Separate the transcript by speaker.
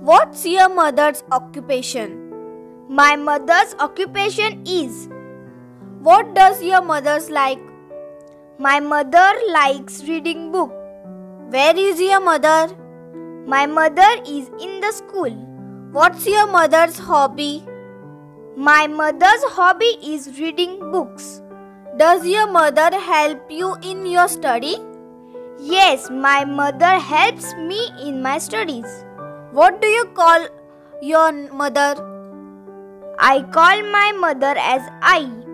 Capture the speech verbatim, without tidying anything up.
Speaker 1: What's your mother's occupation?
Speaker 2: My mother's occupation is.
Speaker 1: What does your mother like?
Speaker 2: My mother likes reading book.
Speaker 1: Where is your mother?
Speaker 2: My mother is in the school.
Speaker 1: What's your mother's hobby?
Speaker 2: My mother's hobby is reading books.
Speaker 1: Does your mother help you in your study?
Speaker 2: Yes, my mother helps me in my studies.
Speaker 1: What do you call your mother?
Speaker 2: I call my mother as I.